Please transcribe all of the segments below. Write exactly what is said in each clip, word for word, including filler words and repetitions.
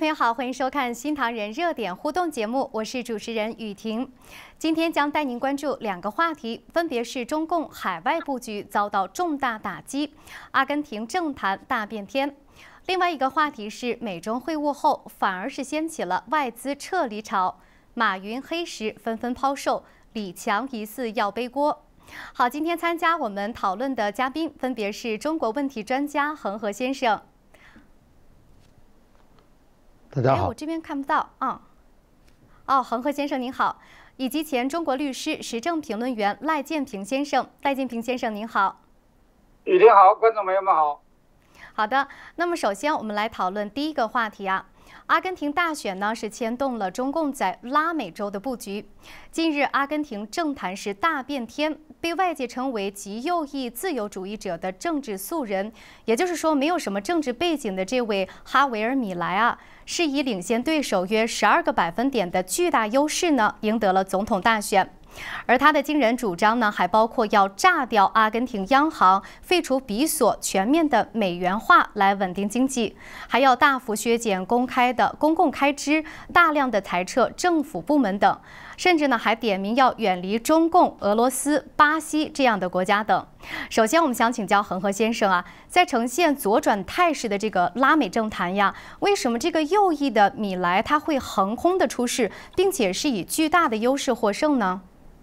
朋友好，欢迎收看新唐人热点互动节目，我是主持人雨婷。今天将带您关注两个话题，分别是中共海外布局遭到重大打击，阿根廷政坛大变天。另外一个话题是美中会晤后，反而是掀起了外资撤离潮，马云、黑石纷纷抛售，李强疑似要背锅。好，今天参加我们讨论的嘉宾分别是中国问题专家恒河先生。 大家好， 哎，我这边看不到啊。哦，恒河先生您好，以及前中国律师、时政评论员赖建平先生。赖建平先生您好， 雨婷好，观众朋友们好。 好的，那么首先我们来讨论第一个话题啊。 阿根廷大选呢是牵动了中共在拉美洲的布局。近日，阿根廷政坛是大变天，被外界称为极右翼自由主义者的政治素人，也就是说没有什么政治背景的这位哈维尔·米莱啊，是以领先对手约十二个百分点的巨大优势呢，赢得了总统大选。 而他的惊人主张呢，还包括要炸掉阿根廷央行、废除比索、全面的美元化来稳定经济，还要大幅削减公开的公共开支，大量的裁撤政府部门等，甚至呢还点名要远离中共、俄罗斯、巴西这样的国家等。首先，我们想请教恒河先生啊，在呈现左转态势的这个拉美政坛呀，为什么这个右翼的米莱他会横空的出世，并且是以巨大的优势获胜呢？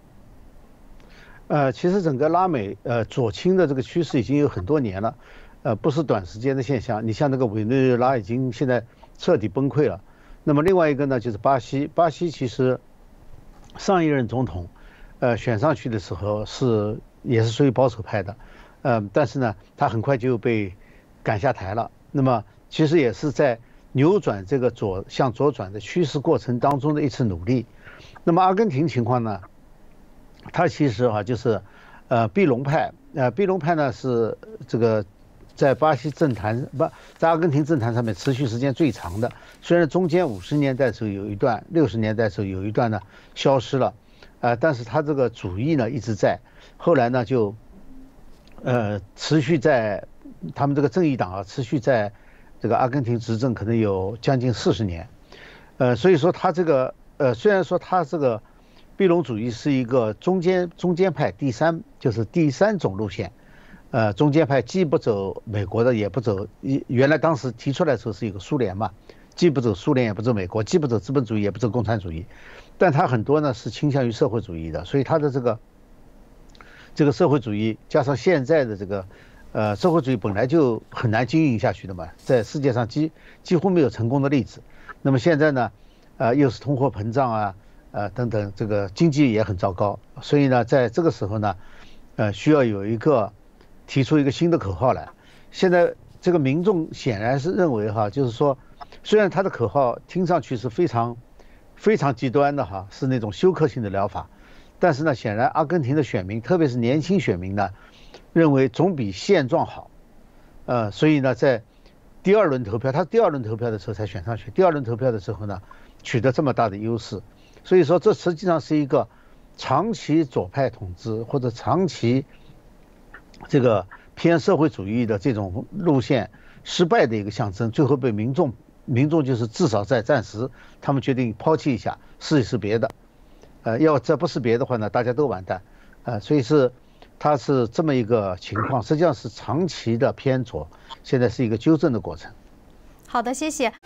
呃，其实整个拉美呃左倾的这个趋势已经有很多年了，呃，不是短时间的现象。你像那个委内瑞拉已经现在彻底崩溃了。那么另外一个呢，就是巴西。巴西其实上一任总统，呃，选上去的时候是也是属于保守派的，呃，但是呢，他很快就被赶下台了。那么其实也是在扭转这个左向左转的趋势过程当中的一次努力。那么阿根廷情况呢？ 他其实啊，就是，呃，庇隆派，呃，庇隆派呢是这个在巴西政坛不在阿根廷政坛上面持续时间最长的。虽然中间五十年代的时候有一段，六十年代的时候有一段呢消失了，呃，但是他这个主义呢一直在。后来呢就，呃，持续在他们这个正义党啊，持续在这个阿根廷执政可能有将近四十年，呃，所以说他这个呃，虽然说他这个。 庇隆主义是一个中间中间派，第三就是第三种路线，呃，中间派既不走美国的，也不走原来当时提出来的时候是一个苏联嘛，既不走苏联，也不走美国，既不走资本主义，也不走共产主义，但他很多呢是倾向于社会主义的，所以他的这个这个社会主义加上现在的这个呃社会主义本来就很难经营下去的嘛，在世界上几几乎没有成功的例子，那么现在呢，呃，又是通货膨胀啊。 呃，等等，这个经济也很糟糕，所以呢，在这个时候呢，呃，需要有一个提出一个新的口号来。现在这个民众显然是认为哈，就是说，虽然他的口号听上去是非常非常极端的哈，是那种休克性的疗法，但是呢，显然阿根廷的选民，特别是年轻选民呢，认为总比现状好，呃，所以呢，在第二轮投票，他第二轮投票的时候才选上去，第二轮投票的时候呢，取得这么大的优势。 所以说，这实际上是一个长期左派统治或者长期这个偏社会主义的这种路线失败的一个象征。最后被民众民众就是至少在暂时，他们决定抛弃一下，试一试别的。呃，要这不是别的话呢，大家都完蛋。呃，所以是它是这么一个情况，实际上是长期的偏左，现在是一个纠正的过程。 好的，谢谢。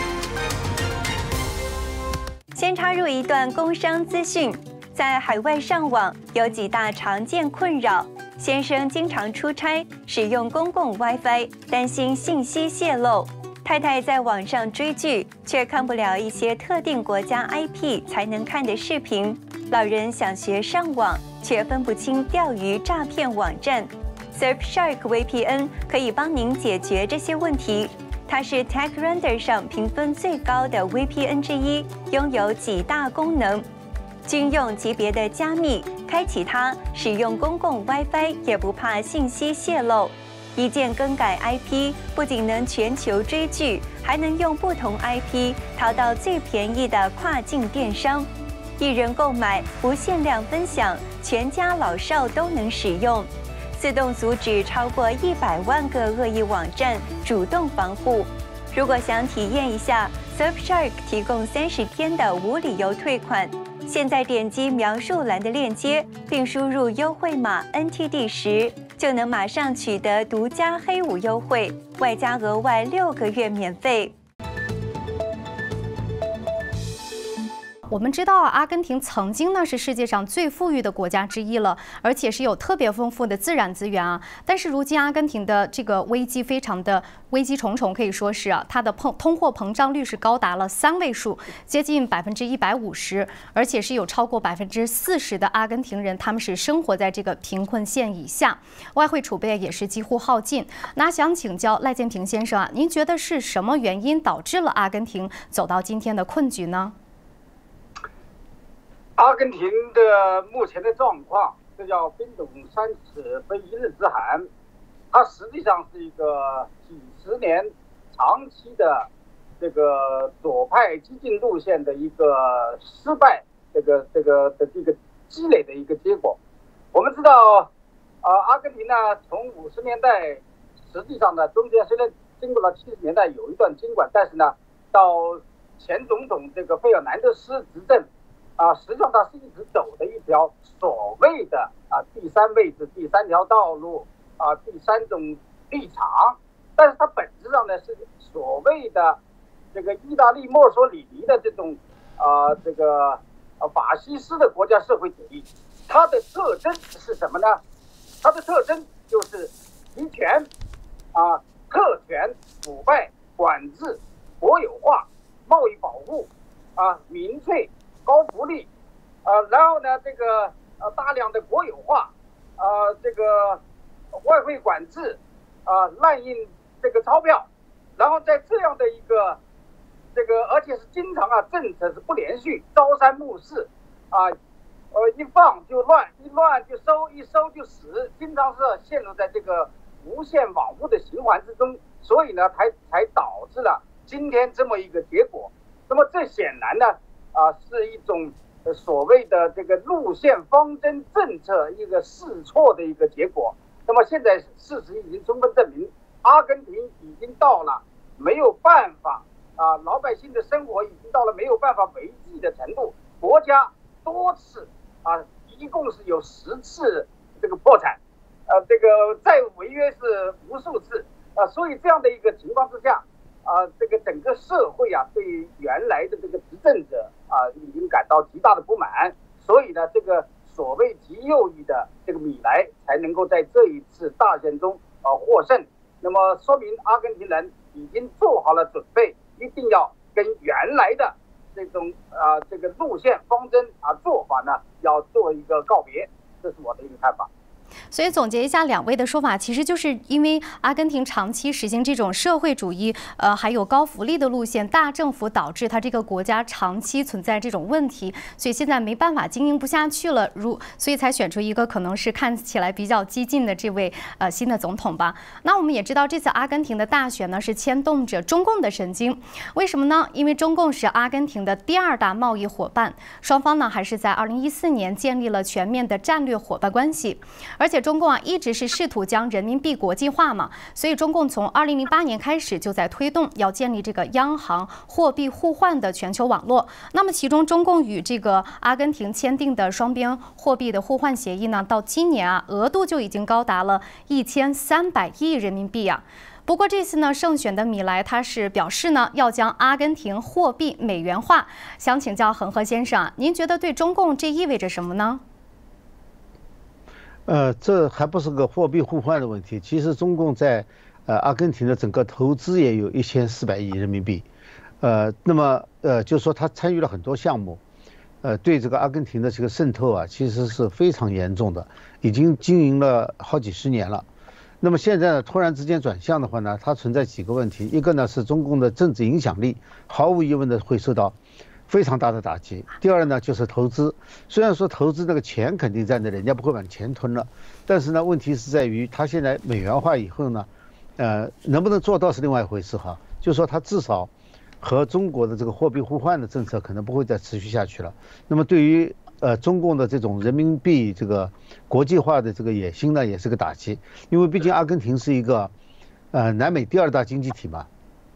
先插入一段工商资讯，在海外上网有几大常见困扰。先生经常出差，使用公共 WiFi， 担心信息泄露；太太在网上追剧，却看不了一些特定国家 I P 才能看的视频；老人想学上网，却分不清钓鱼诈骗网站。Surfshark V P N 可以帮您解决这些问题。 它是 TechRender 上评分最高的 V P N 之一，拥有几大功能：军用级别的加密，开启它，使用公共 WiFi 也不怕信息泄露；一键更改 I P， 不仅能全球追剧，还能用不同 I P 淘到最便宜的跨境电商；一人购买，无限量分享，全家老少都能使用。 自动阻止超过一百万个恶意网站，主动防护。如果想体验一下， Surfshark 提供三十天的无理由退款。现在点击描述栏的链接，并输入优惠码 N T D 十，就能马上取得独家黑五优惠，外加额外六个月免费。 我们知道啊，阿根廷曾经呢是世界上最富裕的国家之一了，而且是有特别丰富的自然资源啊。但是如今阿根廷的这个危机非常的危机重重，可以说是啊，它的通通货膨胀率是高达了三位数，接近百分之一百五十，而且是有超过百分之四十的阿根廷人，他们是生活在这个贫困线以下，外汇储备也是几乎耗尽。那想请教赖建平先生啊，您觉得是什么原因导致了阿根廷走到今天的困局呢？ 阿根廷的目前的状况，这叫冰冻三尺非一日之寒。它实际上是一个几十年长期的这个左派激进路线的一个失败，这个这个的这个积累的一个结果。我们知道，呃，阿根廷呢，从五十年代，实际上呢，中间虽然经过了七十年代有一段经管，但是呢，到前总统这个费尔南德斯执政。啊，实际上它是一直走的一条所谓的啊第三位置、第三条道路啊第三种立场，但是它本质上呢是所谓的这个意大利墨索里尼的这种啊这个啊法西斯的国家社会主义，它的特征是什么呢？它的特征就是集权啊、特权、腐败、管制、国有化、贸易保护啊、民粹。高福利，呃，然后呢，这个呃大量的国有化，呃，这个外汇管制，啊、呃，滥印这个钞票，然后在这样的一个这个，而且是经常啊政策是不连续，朝三暮四，啊，呃一放就乱，一乱就收，一收就死，经常是陷入在这个无限往复的循环之中，所以呢，才才导致了今天这么一个结果。那么这显然呢。啊，是一种所谓的这个路线方针政策一个试错的一个结果。那么现在事实已经充分证明，阿根廷已经到了没有办法啊，老百姓的生活已经到了没有办法维系的程度。国家多次啊，一共是有十次这个破产，呃、啊，这个债务违约是无数次啊，所以这样的一个情况之下。啊，这个整个社会啊，对原来的这个执政者啊，已经感到极大的不满，所以呢，这个所谓极右翼的这个米莱才能够在这一次大选中啊获胜。那么说明阿根廷人已经做好了准备，一定要跟原来的这种啊这个路线方针啊做法呢，要做一个告别。这是我的一个看法。 所以总结一下两位的说法，其实就是因为阿根廷长期实行这种社会主义，呃，还有高福利的路线，大政府导致它这个国家长期存在这种问题，所以现在没办法经营不下去了，如所以才选出一个可能是看起来比较激进的这位呃新的总统吧。那我们也知道，这次阿根廷的大选呢是牵动着中共的神经，为什么呢？因为中共是阿根廷的第二大贸易伙伴，双方呢还是在二零一四年建立了全面的战略伙伴关系。而且中共啊一直是试图将人民币国际化嘛，所以中共从二零零八年开始就在推动要建立这个央行货币互换的全球网络。那么其中中共与这个阿根廷签订的双边货币的互换协议呢，到今年啊额度就已经高达了一千三百亿人民币啊。不过这次呢，胜选的米莱他是表示呢，要将阿根廷货币美元化。想请教恒河先生啊，您觉得对中共这意味着什么呢？ 呃，这还不是个货币互换的问题。其实中共在呃阿根廷的整个投资也有一千四百亿人民币，呃，那么呃，就是说他参与了很多项目，呃，对这个阿根廷的这个渗透啊，其实是非常严重的，已经经营了好几十年了。那么现在呢，突然之间转向的话呢，它存在几个问题。一个呢是中共的政治影响力，毫无疑问的会受到非常大的打击。第二呢，就是投资。虽然说投资这个钱肯定在那，人家不会把钱吞了，但是呢，问题是在于它现在美元化以后呢，呃，能不能做到是另外一回事哈。就是说它至少和中国的这个货币互换的政策可能不会再持续下去了。那么对于呃中共的这种人民币这个国际化的这个野心呢，也是个打击。因为毕竟阿根廷是一个呃南美第二大经济体嘛。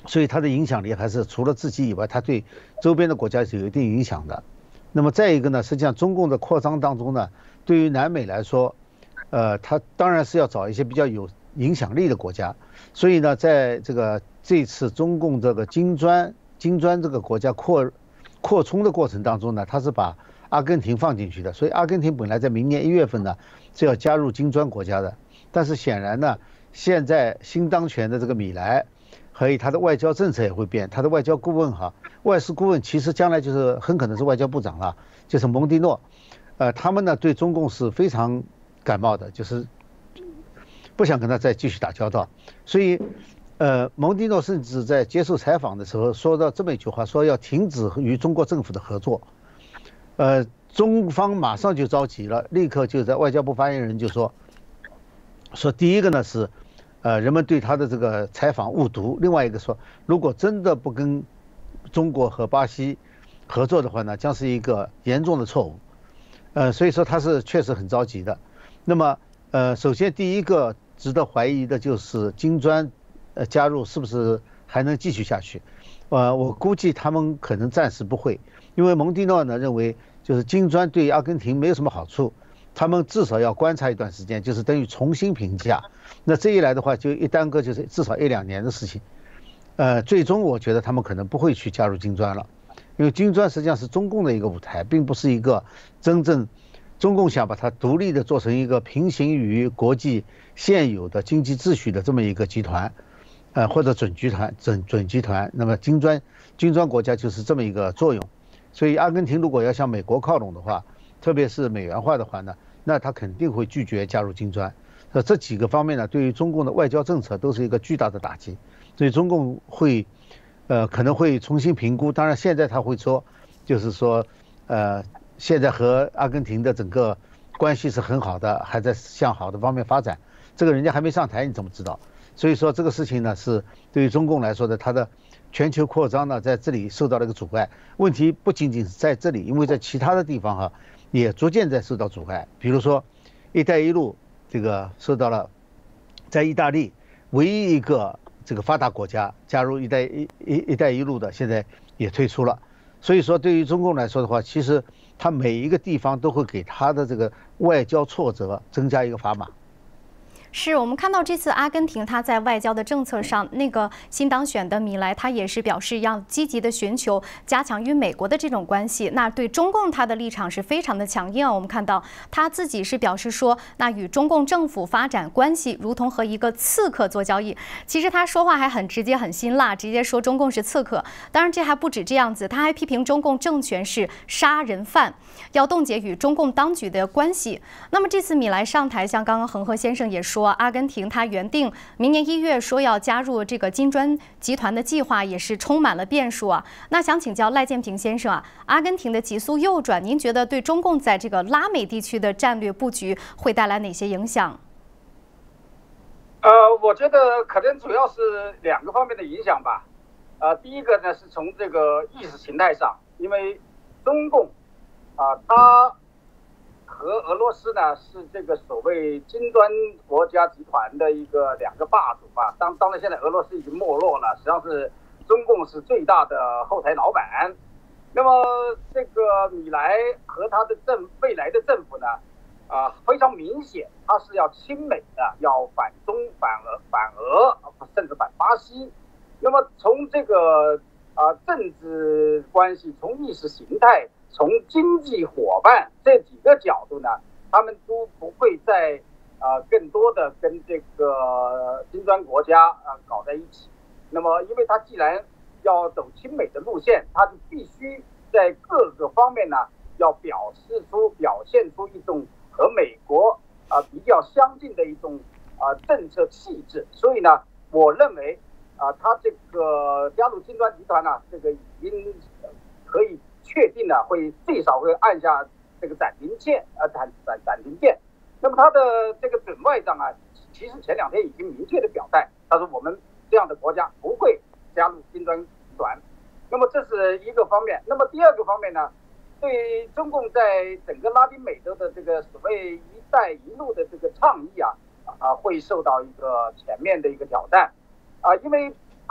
所以它的影响力还是除了自己以外，它对周边的国家是有一定影响的。那么再一个呢，实际上中共的扩张当中呢，对于南美来说，呃，它当然是要找一些比较有影响力的国家。所以呢，在这个这次中共这个金砖金砖这个国家扩扩充的过程当中呢，它是把阿根廷放进去的。所以阿根廷本来在明年一月份呢是要加入金砖国家的，但是显然呢，现在新当权的这个米莱，还有他的外交政策也会变，他的外交顾问哈，外事顾问其实将来就是很可能是外交部长了，就是蒙蒂诺，呃，他们呢对中共是非常感冒的，就是不想跟他再继续打交道，所以，呃，蒙蒂诺甚至在接受采访的时候说到这么一句话，说要停止与中国政府的合作，呃，中方马上就着急了，立刻就在外交部发言人就说，说第一个呢是。呃，人们对他的这个采访误读。另外一个说，如果真的不跟中国和巴西合作的话呢，将是一个严重的错误。呃，所以说他是确实很着急的。那么，呃，首先第一个值得怀疑的就是金砖，呃，加入是不是还能继续下去？呃，我估计他们可能暂时不会，因为蒙蒂诺呢认为，就是金砖对阿根廷没有什么好处。他们至少要观察一段时间，就是等于重新评价。那这一来的话，就一耽搁就是至少一两年的事情。呃，最终我觉得他们可能不会去加入金砖了，因为金砖实际上是中共的一个舞台，并不是一个真正中共想把它独立的做成一个平行于国际现有的经济秩序的这么一个集团，呃或者准集团、准准集团。那么金砖金砖国家就是这么一个作用。所以阿根廷如果要向美国靠拢的话，特别是美元化的话呢，那他肯定会拒绝加入金砖。那这几个方面呢，对于中共的外交政策都是一个巨大的打击。所以中共会，呃，可能会重新评估。当然，现在他会说，就是说，呃，现在和阿根廷的整个关系是很好的，还在向好的方面发展。这个人家还没上台，你怎么知道？所以说这个事情呢，是对于中共来说的，它的全球扩张呢，在这里受到了一个阻碍。问题不仅仅是在这里，因为在其他的地方哈。也逐渐在受到阻碍，比如说“一带一路”这个受到了，在意大利唯一一个这个发达国家加入“一带一一一带一路”的，现在也退出了。所以说，对于中共来说的话，其实它每一个地方都会给它的这个外交挫折增加一个砝码。 是我们看到这次阿根廷，他在外交的政策上，那个新当选的米莱，他也是表示要积极的寻求加强与美国的这种关系。那对中共他的立场是非常的强硬。我们看到他自己是表示说，那与中共政府发展关系，如同和一个刺客做交易。其实他说话还很直接、很辛辣，直接说中共是刺客。当然这还不止这样子，他还批评中共政权是杀人犯，要冻结与中共当局的关系。那么这次米莱上台，像刚刚恒河先生也说。阿根廷他原定明年一月说要加入这个金砖集团的计划，也是充满了变数啊。那想请教赖建平先生啊，阿根廷的急速右转，您觉得对中共在这个拉美地区的战略布局会带来哪些影响？ 呃，我觉得可能主要是两个方面的影响吧。呃，第一个呢是从这个意识形态上，因为中共啊、呃，它。和俄罗斯呢是这个所谓金砖国家集团的一个两个霸主吧。当当然现在俄罗斯已经没落了，实际上是中共是最大的后台老板。那么这个米莱和他的政未来的政府呢，啊、呃、非常明显，他是要亲美的，要反中反俄反俄，甚至反巴西。那么从这个啊、呃、政治关系，从意识形态。从经济伙伴这几个角度呢，他们都不会再啊、呃、更多的跟这个金砖国家啊、呃、搞在一起。那么，因为他既然要走亲美的路线，他就必须在各个方面呢要表示出、表现出一种和美国啊、呃、比较相近的一种啊、呃、政策气质。所以呢，我认为啊、呃，他这个加入金砖集团呢，这个已经可以。确定呢，会最少会按下这个暂停键，呃，暂暂暂停键。那么他的这个准外长啊，其实前两天已经明确的表态，他说我们这样的国家不会加入金砖集团。那么这是一个方面。那么第二个方面呢，对中共在整个拉丁美洲的这个所谓“一带一路”的这个倡议啊，啊，会受到一个全面的一个挑战啊，因为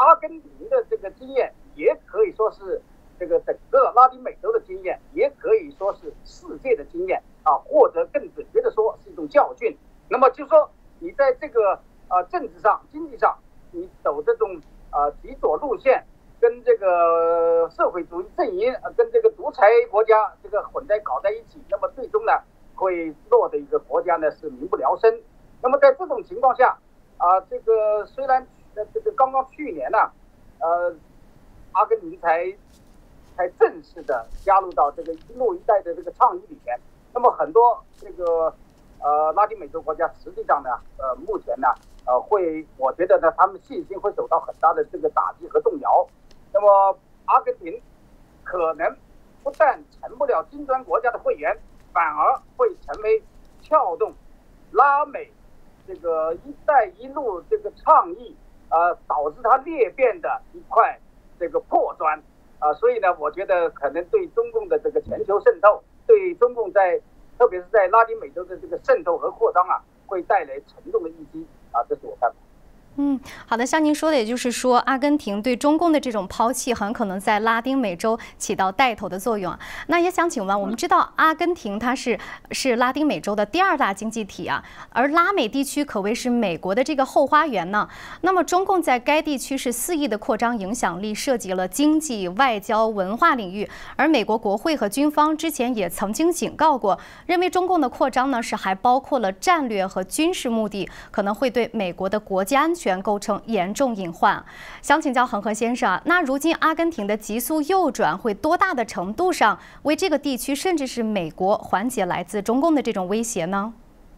阿根廷的这个经验，也可以说是这个整个拉丁美洲的经验，也可以说是世界的经验啊，或者更准确的说是一种教训。那么就说你在这个呃政治上、经济上，你走这种呃极左路线，跟这个社会主义阵营、跟这个独裁国家这个混在搞在一起，那么最终呢，会落的一个国家呢是民不聊生。那么在这种情况下，啊、呃，这个虽然呃这个刚刚去年呢、啊，呃，阿根廷才才正式的加入到这个一路一带的这个倡议里面，那么很多这个呃拉丁美洲国家实际上呢，呃目前呢，呃会我觉得呢，他们信心会受到很大的这个打击和动摇。那么阿根廷可能不但成不了金砖国家的会员，反而会成为撬动拉美这个“一带一路”这个倡议，呃，导致它裂变的一块这个破砖，啊、呃，所以呢，我觉得可能对中共的这个全球渗透，对中共在特别是在拉丁美洲的这个渗透和扩张啊，会带来沉重的一击啊，这是我看法。 嗯，好的，像您说的，也就是说，阿根廷对中共的这种抛弃，很可能在拉丁美洲起到带头的作用。那也想请问，我们知道阿根廷它是是拉丁美洲的第二大经济体啊，而拉美地区可谓是美国的这个后花园呢。那么中共在该地区是肆意的扩张影响力，涉及了经济、外交、文化领域。而美国国会和军方之前也曾经警告过，认为中共的扩张呢是还包括了战略和军事目的，可能会对美国的国家安全全构成严重隐患。想请教恒河先生啊，那如今阿根廷的急速右转会多大的程度上为这个地区甚至是美国缓解来自中共的这种威胁呢？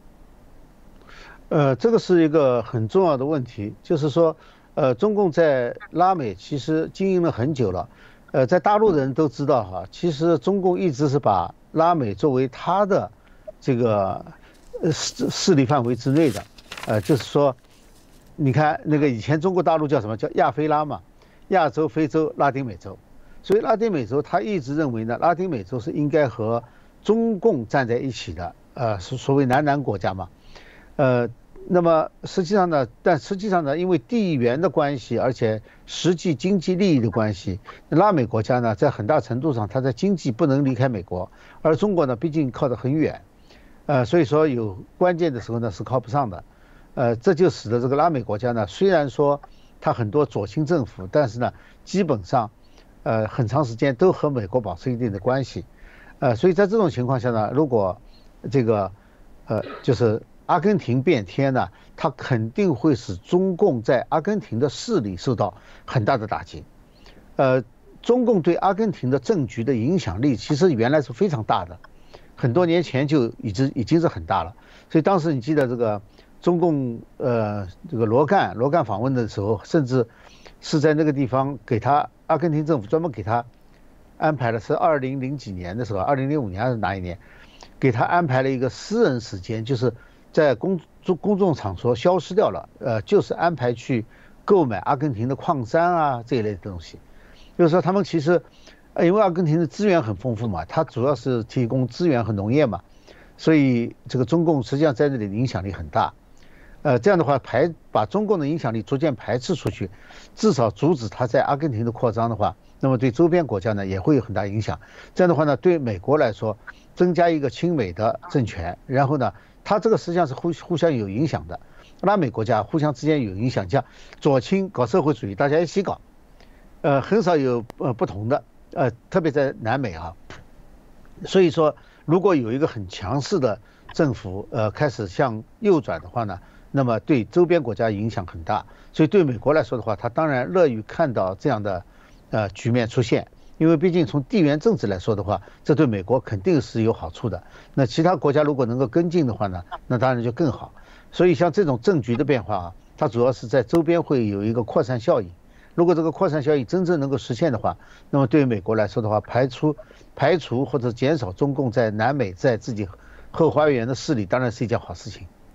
呃，这个是一个很重要的问题，就是说，呃，中共在拉美其实经营了很久了，呃，在大陆的人都知道哈，其实中共一直是把拉美作为它的这个呃势势力范围之内的，呃，就是说。你看那个以前中国大陆叫什么叫亚非拉嘛，亚洲、非洲、拉丁美洲，所以拉丁美洲他一直认为呢，拉丁美洲是应该和中共站在一起的，呃，是所谓南南国家嘛，呃，那么实际上呢，但实际上呢，因为地缘的关系，而且实际经济利益的关系，拉美国家呢，在很大程度上，它的经济不能离开美国，而中国呢，毕竟靠得很远，呃，所以说有关键的时候呢，是靠不上的。呃，这就使得这个拉美国家呢，虽然说它很多左倾政府，但是呢，基本上，呃，很长时间都和美国保持一定的关系，呃，所以在这种情况下呢，如果这个，呃，就是阿根廷变天呢，它肯定会使中共在阿根廷的势力受到很大的打击，呃，中共对阿根廷的政局的影响力其实原来是非常大的，很多年前就已经已经是很大了，所以当时你记得这个。中共呃，这个罗干罗干访问的时候，甚至是在那个地方给他阿根廷政府专门给他安排了，是二零零几年的时候，二零零五年还是哪一年，给他安排了一个私人时间，就是在公公众场所消失掉了，呃，就是安排去购买阿根廷的矿山啊这一类的东西，就是说他们其实，呃，因为阿根廷的资源很丰富嘛，它主要是提供资源和农业嘛，所以这个中共实际上在这里的影响力很大。呃，这样的话排把中共的影响力逐渐排斥出去，至少阻止它在阿根廷的扩张的话，那么对周边国家呢也会有很大影响。这样的话呢，对美国来说，增加一个亲美的政权，然后呢，它这个实际上是互互相有影响的。拉美国家互相之间有影响，像左倾搞社会主义，大家一起搞，呃，很少有呃不同的，呃，特别在南美啊。所以说，如果有一个很强势的政府，呃，开始向右转的话呢，那么对周边国家影响很大，所以对美国来说的话，他当然乐于看到这样的呃局面出现，因为毕竟从地缘政治来说的话，这对美国肯定是有好处的。那其他国家如果能够跟进的话呢，那当然就更好。所以像这种政局的变化啊，它主要是在周边会有一个扩散效应。如果这个扩散效应真正能够实现的话，那么对于美国来说的话，排除排除或者减少中共在南美在自己后花园的势力，当然是一件好事情。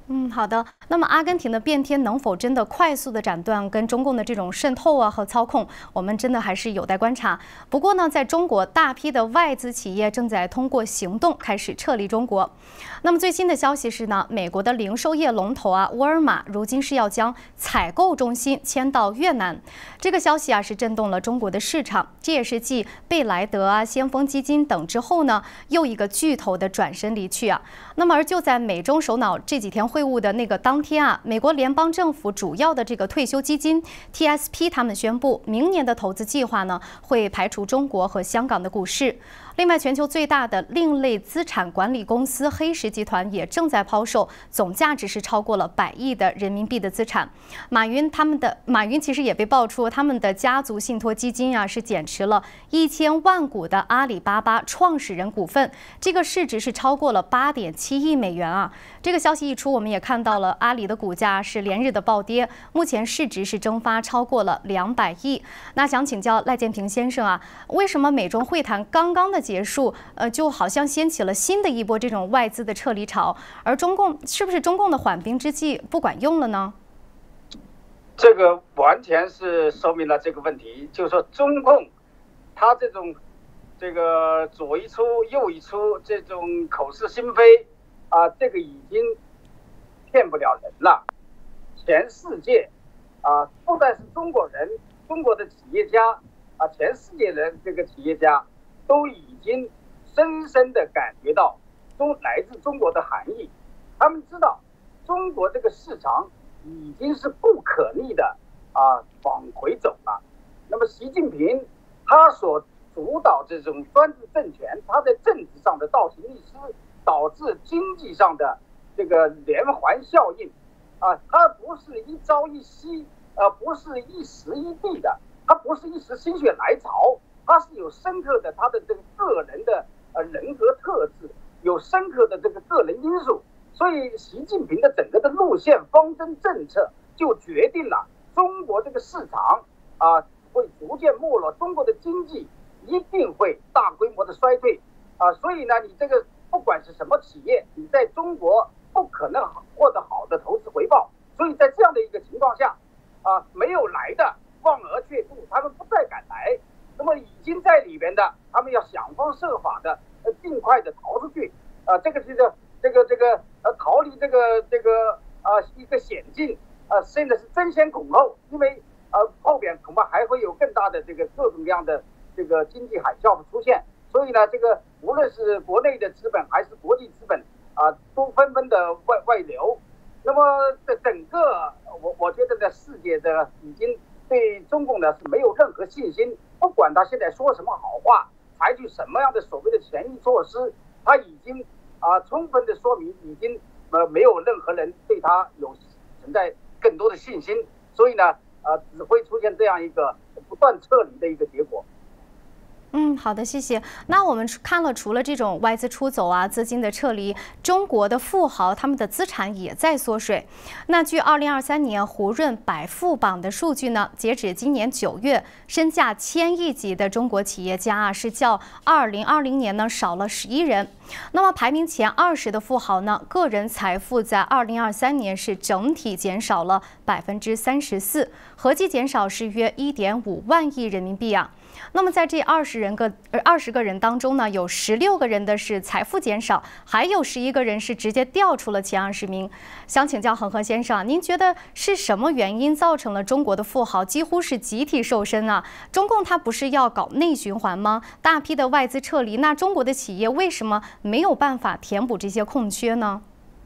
嗯，好的。那么阿根廷的变天能否真的快速的斩断跟中共的这种渗透啊和操控，我们真的还是有待观察。不过呢，在中国大批的外资企业正在通过行动开始撤离中国。那么最新的消息是呢，美国的零售业龙头啊沃尔玛如今是要将采购中心迁到越南。这个消息啊是震动了中国的市场，这也是继贝莱德啊、先锋基金等之后呢，又一个巨头的转身离去啊。那么而就在美中首脑这几天会晤的那个当天啊，美国联邦政府主要的这个退休基金 T S P 他们宣布，明年的投资计划呢会排除中国和香港的股市。另外，全球最大的另类资产管理公司黑石集团也正在抛售总价值是超过了百亿的人民币的资产。马云他们的马云其实也被爆出，他们的家族信托基金啊是减持了一千万股的阿里巴巴创始人股份，这个市值是超过了八点七亿美元啊。这个消息一出，我们也看到了阿里的股价是连日的暴跌，目前市值是蒸发超过了两百亿。那想请教赖建平先生啊，为什么美中会谈刚刚的结束，呃，就好像掀起了新的一波这种外资的撤离潮，而中共是不是中共的缓兵之计不管用了呢？ 这个完全是说明了这个问题，就是说中共他这种这个左一出右一出，这种口是心非啊，这个已经骗不了人了。全世界啊，不但是中国人，中国的企业家啊，全世界的这个企业家都已经深深地感觉到中来自中国的含义。他们知道中国这个市场已经是不可逆的啊往回走了。那么习近平他所主导这种专制政权，他在政治上的倒行逆施，导致经济上的这个连环效应啊，它不是一朝一夕，呃，不是一时一地的，它不是一时心血来潮，它是有深刻的他的这个个人的呃人格特质，有深刻的这个个人因素。所以习近平的整个的路线方针政策就决定了中国这个市场啊会逐渐没落，中国的经济一定会大规模的衰退啊。所以呢，你这个不管是什么企业，你在中国不可能获得好的投资回报。所以在这样的一个情况下啊，没有来的望而却步，他们不再敢来。那么已经在里边的，他们要想方设法的呃尽快的逃出去啊。这个是这这个这个呃逃离这个这个啊一个险境啊，现在是争先恐后，因为呃后边恐怕还会有更大的这个各种各样的这个经济海啸出现。所以呢，这个无论是国内的资本还是国际资本啊，都纷纷的外外流。那么这整个我我觉得呢，世界的已经对中共呢是没有任何信心，不管他现在说什么好话，采取什么样的所谓的权益措施，他已经啊充分的说明，已经呃没有任何人对他有存在更多的信心，所以呢，呃只会出现这样一个不断撤离的一个结果。 嗯，好的，谢谢。那我们看了，除了这种外资出走啊、资金的撤离，中国的富豪他们的资产也在缩水。那据二零二三年胡润百富榜的数据呢，截止今年九月，身价千亿级的中国企业家啊，是较二零二零年呢少了十一人。那么排名前二十的富豪呢，个人财富在二零二三年是整体减少了百分之三十四，合计减少是约一点五万亿人民币啊。那么在这二十人个呃二十个人当中呢，有十六个人的是财富减少，还有十一个人是直接掉出了前二十名。想请教恒河先生，您觉得是什么原因造成了中国的富豪几乎是集体瘦身啊？中共他不是要搞内循环吗？大批的外资撤离，那中国的企业为什么没有办法填补这些空缺呢？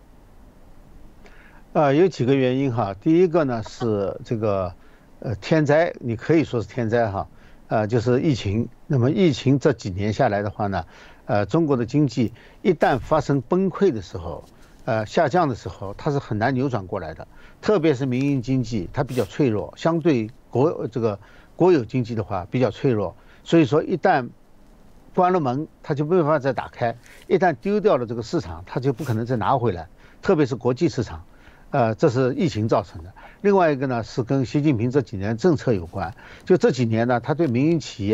呃，有几个原因哈。第一个呢是这个呃天灾，你可以说是天灾哈。呃，就是疫情。那么疫情这几年下来的话呢，呃，中国的经济一旦发生崩溃的时候，呃，下降的时候，它是很难扭转过来的。特别是民营经济，它比较脆弱，相对国这个国有经济的话比较脆弱。所以说，一旦关了门，它就没办法再打开；一旦丢掉了这个市场，它就不可能再拿回来。特别是国际市场。呃，这是疫情造成的。另外一个呢，是跟习近平这几年政策有关。就这几年呢，他对民营企业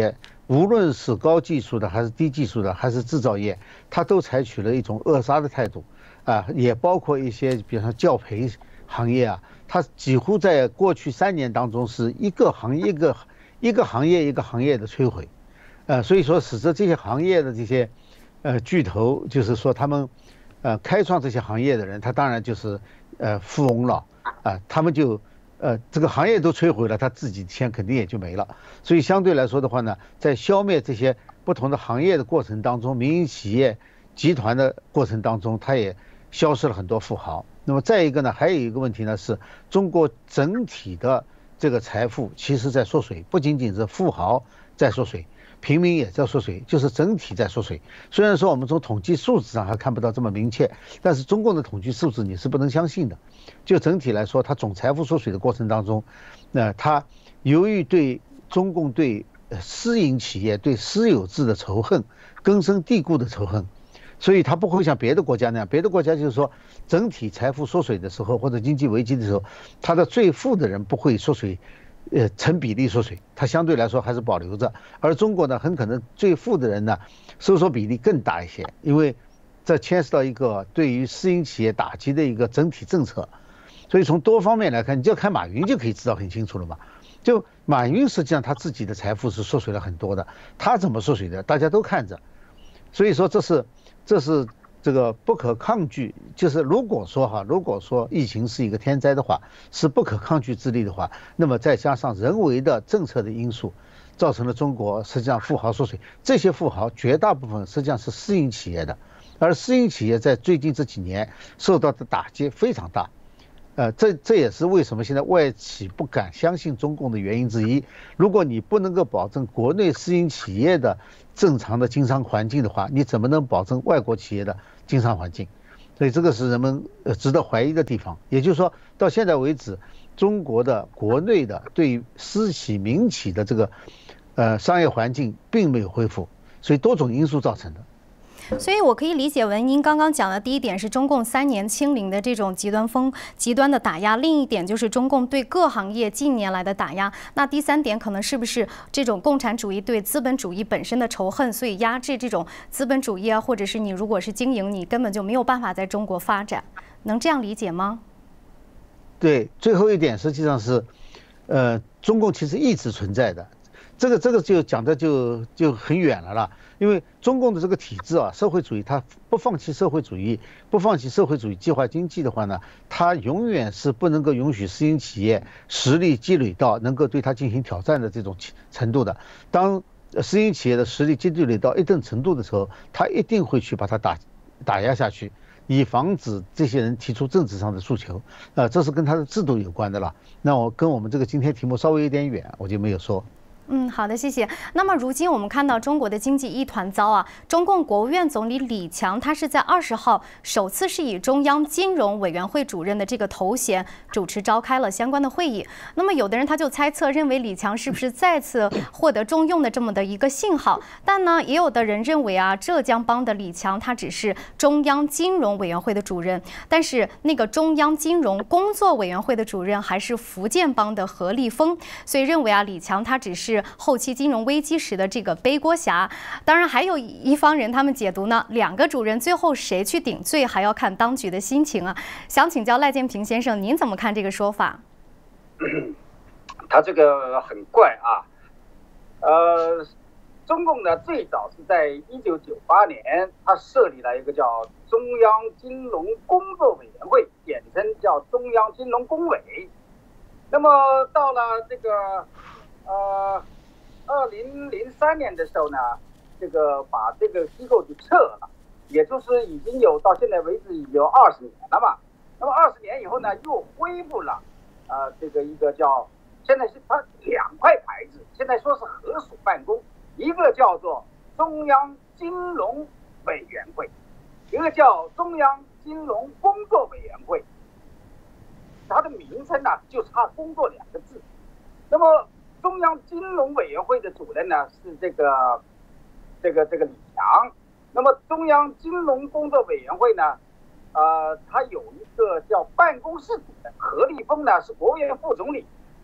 无论是高技术的还是低技术的还是制造业，它都采取了一种扼杀的态度，啊，也包括一些比如说教培行业啊，它几乎在过去三年当中是一个行业一个一个行业一个行业的摧毁，呃，所以说使得这些行业的这些呃巨头，就是说他们呃开创这些行业的人，他当然就是呃富翁了啊，他们就。呃，这个行业都摧毁了，他自己钱肯定也就没了。所以相对来说的话呢，在消灭这些不同的行业的过程当中，民营企业集团的过程当中，它也消失了很多富豪。那么再一个呢，还有一个问题呢，是中国整体的这个财富其实在缩水，不仅仅是富豪在缩水，平民也在缩水，就是整体在缩水。虽然说我们从统计数字上还看不到这么明确，但是中共的统计数字你是不能相信的。就整体来说，它总财富缩水的过程当中，那它由于对中共对私营企业、对私有制的仇恨，根深蒂固的仇恨，所以它不会像别的国家那样，别的国家就是说整体财富缩水的时候或者经济危机的时候，它的最富的人不会缩水。呃，成比例缩水，它相对来说还是保留着，而中国呢，很可能最富的人呢，收缩比例更大一些，因为这牵涉到一个对于私营企业打击的一个整体政策，所以从多方面来看，你就看马云就可以知道很清楚了嘛。就马云实际上他自己的财富是缩水了很多的，他怎么缩水的，大家都看着，所以说这是这是。这个不可抗拒，就是如果说哈，如果说疫情是一个天灾的话，是不可抗拒之力的话，那么再加上人为的政策的因素，造成了中国实际上富豪缩水。这些富豪绝大部分实际上是私营企业的，而私营企业在最近这几年受到的打击非常大。呃，这这也是为什么现在外企不敢相信中共的原因之一。如果你不能够保证国内私营企业的正常的经商环境的话，你怎么能保证外国企业的经商环境？所以这个是人们呃值得怀疑的地方。也就是说，到现在为止，中国的国内的对于私企、民企的这个呃商业环境并没有恢复，所以多种因素造成的。 所以，我可以理解为您刚刚讲的第一点是中共三年清零的这种极端风、极端的打压；另一点就是中共对各行业近年来的打压。那第三点可能是不是这种共产主义对资本主义本身的仇恨，所以压制这种资本主义啊，或者是你如果是经营，你根本就没有办法在中国发展，能这样理解吗？ 对，最后一点实际上是，呃，中共其实一直存在的。这个这个就讲的就就很远了啦，因为中共的这个体制啊，社会主义它不放弃社会主义，不放弃社会主义计划经济的话呢，它永远是不能够允许私营企业实力积累到能够对它进行挑战的这种程度的。当私营企业的实力积累到一定程度的时候，它一定会去把它打打压下去，以防止这些人提出政治上的诉求。呃，这是跟它的制度有关的了。那我跟我们这个今天题目稍微有点远，我就没有说。 嗯，好的，谢谢。那么如今我们看到中国的经济一团糟啊，中共国务院总理李强他是在二十号首次是以中央金融委员会主任的这个头衔主持召开了相关的会议。那么有的人他就猜测认为李强是不是再次获得重用的这么的一个信号，但呢也有的人认为啊，浙江帮的李强他只是中央金融委员会的主任，但是那个中央金融工作委员会的主任还是福建帮的何立峰，所以认为啊李强他只是后期金融危机时的这个背锅侠。当然还有一方人他们解读呢，两个主人最后谁去顶罪还要看当局的心情啊。想请教赖建平先生，您怎么看这个说法？ 他这个很怪啊，呃，中共呢最早是在一九九八年，他设立了一个叫中央金融工作委员会，简称叫中央金融工委。那么到了这个呃，二零零三年的时候呢，这个把这个机构就撤了，也就是已经有到现在为止已有二十年了嘛。那么二十年以后呢，又恢复了，呃，这个一个叫现在是它两块牌子，现在说是合署办公，一个叫做中央金融委员会，一个叫中央金融工作委员会。它的名称呢就差工作两个字。那么中央金融委员会的主任呢是这个这个这个李强，那么中央金融工作委员会呢，呃，它有一个叫办公室主任何立峰呢是国务院副总理，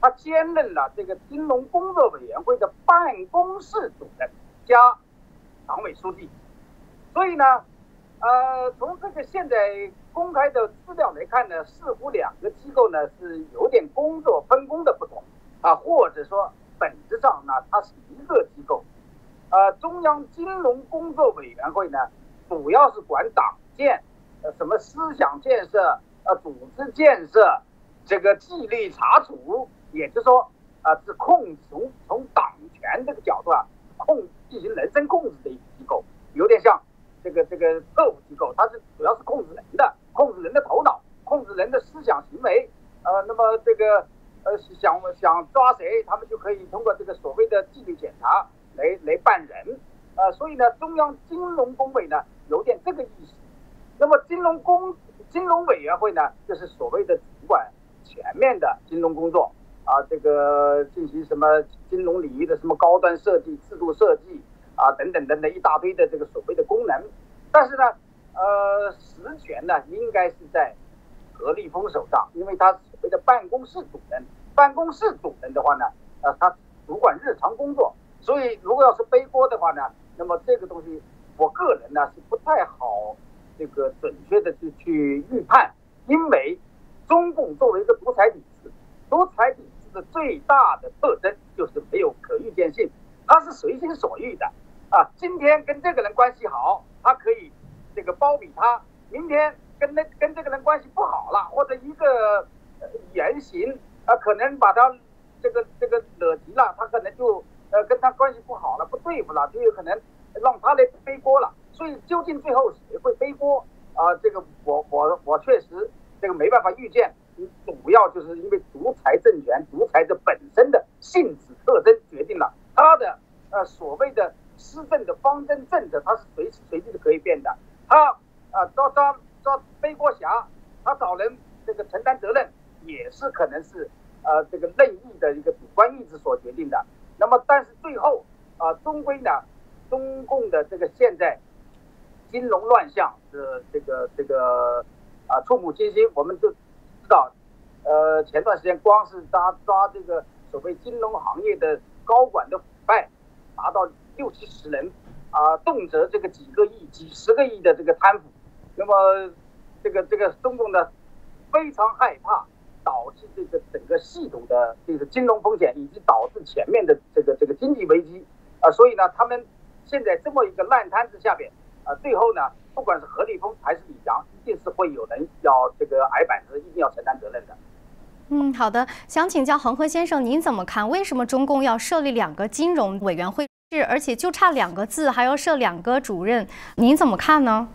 他兼任了这个金融工作委员会的办公室主任加党委书记。所以呢，呃，从这个现在公开的资料来看呢，似乎两个机构呢是有点工作分工的不同啊，或者说本质上呢它是一个机构。呃，中央金融工作委员会呢，主要是管党建，呃，什么思想建设、呃，组织建设，这个纪律查处，也就是说，啊、呃，是控从从党权这个角度啊，控进行人身控制的一个机构，有点像这个这个特务机构，它是主要是控制人的，控制人的头脑，控制人的思想行为。呃，那么这个呃想想抓谁，他们就可以通过这个所谓的纪律检查。来来办人，呃，所以呢，中央金融工委呢有点这个意思。那么金融工金融委员会呢，就是所谓的主管全面的金融工作啊，这个进行什么金融领域的什么高端设计、制度设计啊等等等等一大堆的这个所谓的功能。但是呢，呃，实权呢应该是在何立峰手上，因为他所谓的办公室主任，办公室主任的话呢，呃，他主管日常工作。所以，如果要是背锅的话呢，那么这个东西，我个人呢是不太好这个准确的去去预判，因为中共作为一个独裁体制，独裁体制的最大的特征就是没有可预见性，它是随心所欲的啊。今天跟这个人关系好，他可以这个包庇他；明天跟那跟这个人关系不好了，或者一个言行啊，可能把他这个这个惹急了，他可能就。呃，跟他关系不好了，不对付了，就有可能让他来背锅了。所以究竟最后谁会背锅啊、呃？这个我我我确实这个没办法预见。主要就是因为独裁政权、独裁者本身的性质特征决定了他的呃所谓的施政的方针政策，它是随时随地的可以变的。他啊、呃、抓抓抓背锅侠，他找人这个承担责任，也是可能是呃这个任意的一个主观意志所决定的。那么，但是最后啊、呃，终归呢，中共的这个现在金融乱象是这个这个啊、呃、触目惊心。我们就知道，呃，前段时间光是抓抓这个所谓金融行业的高管的腐败，达到六七十人啊、呃，动辄这个几个亿、几十个亿的这个贪腐。那么，这个这个中共呢非常害怕。导致这个整个系统的这个金融风险，以及导致前面的这个这个经济危机啊、呃，所以呢，他们现在这么一个烂摊子下边啊、呃，最后呢，不管是何立峰还是李强，一定是会有人要这个挨板子，一定要承担责任的。 嗯，好的，想请教恒河先生，您怎么看？为什么中共要设立两个金融委员会，而且就差两个字，还要设两个主任？您怎么看呢？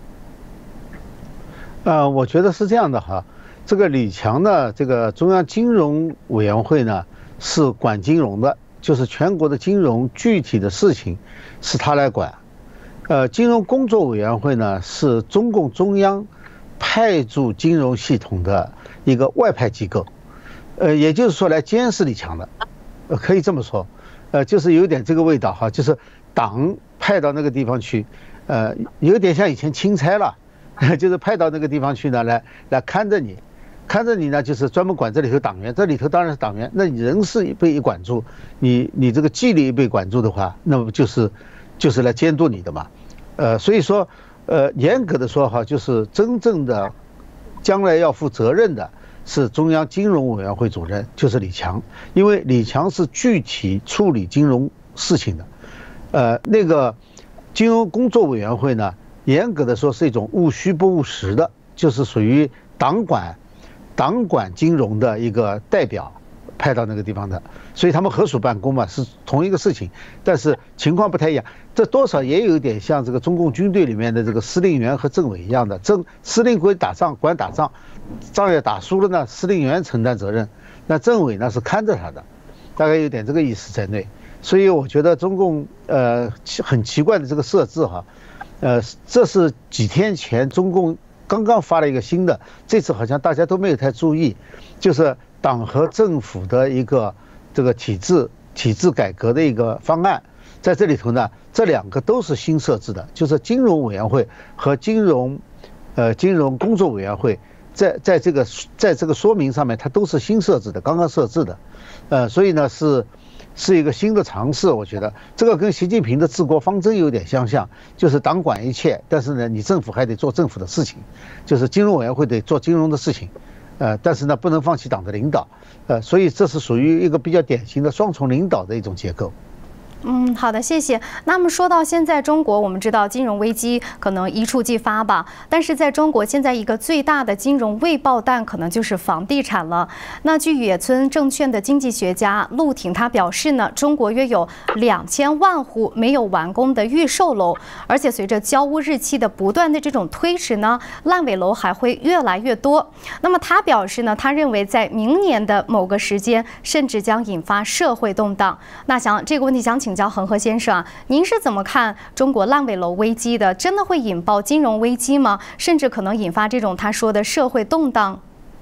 呃，我觉得是这样的哈。这个李强呢，这个中央金融委员会呢是管金融的，就是全国的金融具体的事情是他来管。呃，金融工作委员会呢是中共中央派驻金融系统的一个外派机构，呃，也就是说来监视李强的，呃，可以这么说，呃，就是有点这个味道哈，就是党派到那个地方去，呃，有点像以前钦差了，就是派到那个地方去呢，来来看着你。看着你呢，就是专门管这里头党员，这里头当然是党员。那你人事被一管住，你你这个纪律被管住的话，那么就是就是来监督你的嘛。呃，所以说，呃，严格的说哈，就是真正的将来要负责任的是中央金融委员会主任，就是李强，因为李强是具体处理金融事情的。呃，那个金融工作委员会呢，严格的说是一种务虚不务实的，就是属于党管。党管金融的一个代表派到那个地方的，所以他们合署办公嘛，是同一个事情，但是情况不太一样。这多少也有一点像这个中共军队里面的这个司令员和政委一样的，政司令管打仗，管打仗，仗要打输了呢，司令员承担责任，那政委呢是看着他的，大概有点这个意思在内。所以我觉得中共呃很奇怪的这个设置哈，呃，这是几天前中共。刚刚发了一个新的，这次好像大家都没有太注意，就是党和政府的一个这个体制体制改革的一个方案，在这里头呢，这两个都是新设置的，就是金融委员会和金融，呃金融工作委员会， 在在这个在这个说明上面，它都是新设置的，刚刚设置的，呃，所以呢是是一个新的尝试。我觉得这个跟习近平的治国方针有点相像，就是党管一切，但是呢，你政府还得做政府的事情，就是金融委员会得做金融的事情，呃，但是呢，不能放弃党的领导，呃，所以这是属于一个比较典型的双重领导的一种结构。 嗯，好的，谢谢。那么说到现在中国，我们知道金融危机可能一触即发吧，但是在中国现在一个最大的金融未爆弹可能就是房地产了。那据野村证券的经济学家陆挺他表示呢，中国约有两千万户没有完工的预售楼，而且随着交屋日期的不断的这种推迟呢，烂尾楼还会越来越多。那么他表示呢，他认为在明年的某个时间，甚至将引发社会动荡。那想这个问题想请。请教恒河先生啊，您是怎么看中国烂尾楼危机的？真的会引爆金融危机吗？甚至可能引发这种他说的社会动荡？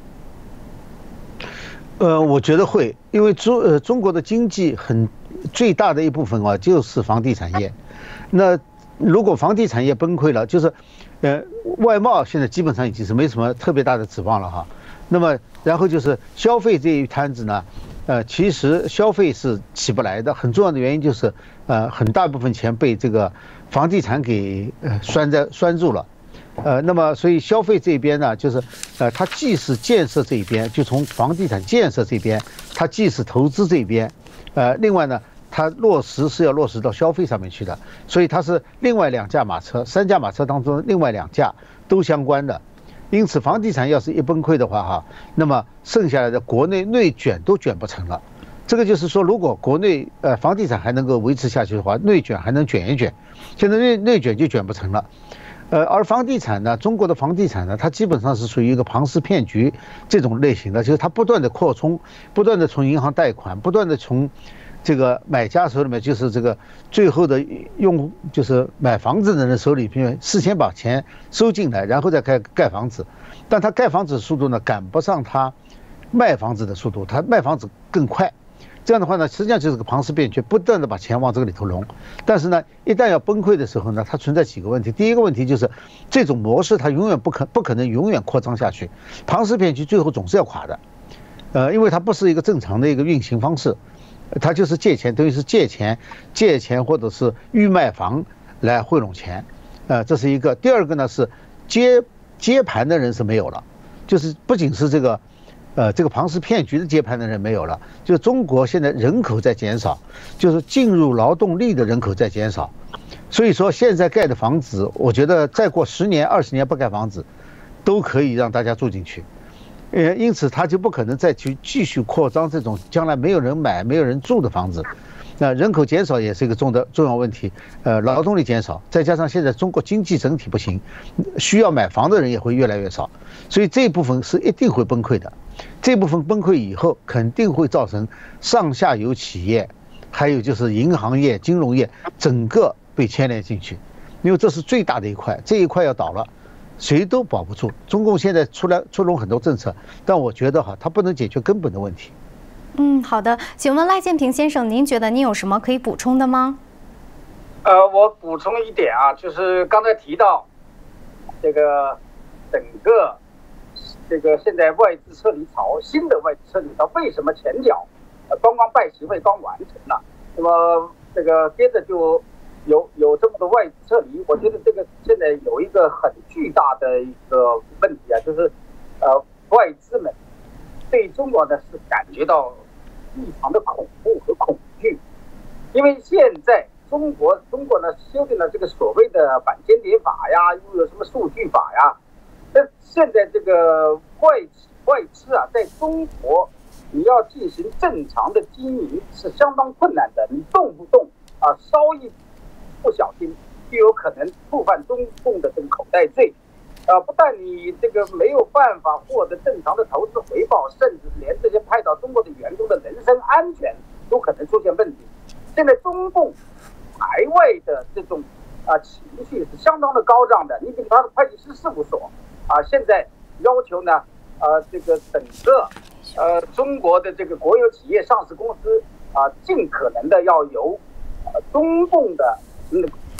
呃，我觉得会，因为中呃中国的经济很最大的一部分啊就是房地产业。那如果房地产业崩溃了，就是呃外贸现在基本上已经是没什么特别大的指望了哈。那么然后就是消费这一摊子呢。呃，其实消费是起不来的，很重要的原因就是，呃，很大部分钱被这个房地产给呃拴在拴住了，呃，那么所以消费这边呢，就是呃，它既是建设这一边，就从房地产建设这边，它既是投资这边，呃，另外呢，它落实是要落实到消费上面去的，所以它是另外两驾马车，三驾马车当中另外两驾都相关的。因此，房地产要是一崩溃的话，哈，那么剩下来的国内内卷都卷不成了。这个就是说，如果国内呃房地产还能够维持下去的话，内卷还能卷一卷。现在内内卷就卷不成了。呃，而房地产呢，中国的房地产呢，它基本上是属于一个庞氏骗局这种类型的，就是它不断的扩充，不断的从银行贷款，不断的从这个买家手里面，就是这个最后的用就是买房子的人手里边，事先把钱收进来，然后再盖盖房子，但他盖房子的速度呢赶不上他卖房子的速度，他卖房子更快。这样的话呢，实际上就是个庞氏骗局，不断的把钱往这个里头融。但是呢，一旦要崩溃的时候呢，它存在几个问题。第一个问题就是这种模式它永远不可不可能永远扩张下去，庞氏骗局最后总是要垮的。呃，因为它不是一个正常的一个运行方式。他就是借钱，等于是借钱、借钱或者是预卖房来汇拢钱，呃，这是一个。第二个呢是接接盘的人是没有了，就是不仅是这个，呃，这个庞氏骗局的接盘的人没有了，就是中国现在人口在减少，就是进入劳动力的人口在减少，所以说现在盖的房子，我觉得再过十年、二十年不盖房子，都可以让大家住进去。呃，因此他就不可能再去继续扩张这种将来没有人买、没有人住的房子。那人口减少也是一个重的重要问题。呃，劳动力减少，再加上现在中国经济整体不行，需要买房的人也会越来越少，所以这一部分是一定会崩溃的。这部分崩溃以后，肯定会造成上下游企业，还有就是银行业、金融业整个被牵连进去，因为这是最大的一块，这一块要倒了。谁都保不住。中共现在出来出笼很多政策，但我觉得哈，它不能解决根本的问题。 嗯，好的，请问赖建平先生，您觉得您有什么可以补充的吗？ 呃，我补充一点啊，就是刚才提到这个整个这个现在外资撤离潮，新的外资撤离潮为什么前脚呃刚刚拜习会刚完成了，那么这个接着就。有有这么多外资撤离，我觉得这个现在有一个很巨大的一个问题啊，就是呃外资们对中国呢是感觉到异常的恐怖和恐惧，因为现在中国中国呢修订了这个所谓的反间谍法呀，又有什么数据法呀，那现在这个外外资啊在中国你要进行正常的经营是相当困难的，你动不动啊稍一不小心就有可能触犯中共的这个口袋罪，呃，不但你这个没有办法获得正常的投资回报，甚至连这些派到中国的员工的人身安全都可能出现问题。现在中共海外的这种啊、呃、情绪是相当的高涨的。你比如他的会计师事务所啊、呃，现在要求呢，呃，这个整个呃中国的这个国有企业上市公司啊、呃，尽可能的要由呃中共的。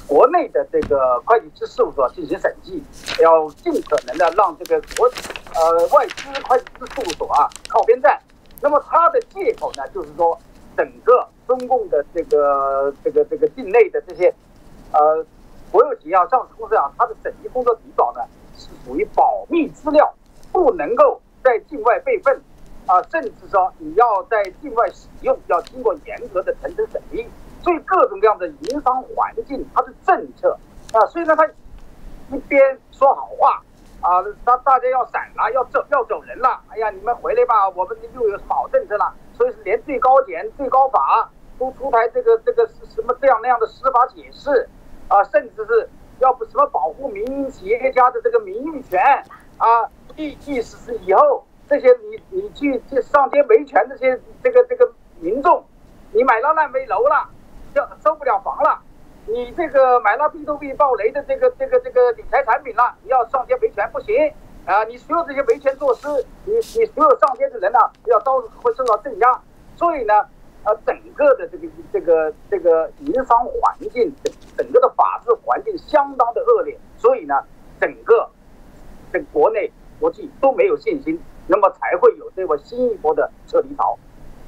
国内的这个会计师事务所进行审计，要尽可能的让这个国呃外资会计师事务所啊靠边站。那么他的借口呢，就是说整个中共的这个这个这个境内的这些呃国有企业啊、上市公司啊，它的审计工作底稿呢是属于保密资料，不能够在境外备份啊，甚至说你要在境外使用，要经过严格的层层审批。所以各种各样的营商环境，它的政策啊，所以呢，他一边说好话啊，大大家要闪了，要走要走人了，哎呀，你们回来吧，我们又有好政策了。所以是连最高检、最高法都出台这个这个什么这样那样的司法解释啊，甚至是要不什么保护民营企业家的这个名誉权啊，意意思是以后这些你你去去上街维权这些这个这个民众，你买了烂尾楼了。收不了房了，你这个买了 B to B 暴雷的这个这个这个理财产品了，你要上街维权不行啊！你所有这些维权措施，你你所有上街的人呢、啊，要都会受到镇压。所以呢，呃，整个的这个这个这个营商环境，整个的法治环境相当的恶劣，所以呢，整个这个国内国际都没有信心，那么才会有这个新一波的撤离潮。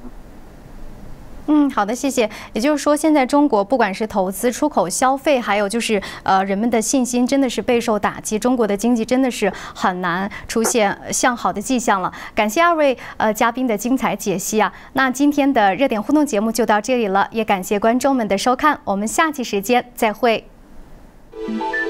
嗯，好的，谢谢。也就是说，现在中国不管是投资、出口、消费，还有就是呃人们的信心，真的是备受打击。中国的经济真的是很难出现向好的迹象了。感谢二位呃嘉宾的精彩解析啊！那今天的热点互动节目就到这里了，也感谢观众们的收看，我们下期时间再会。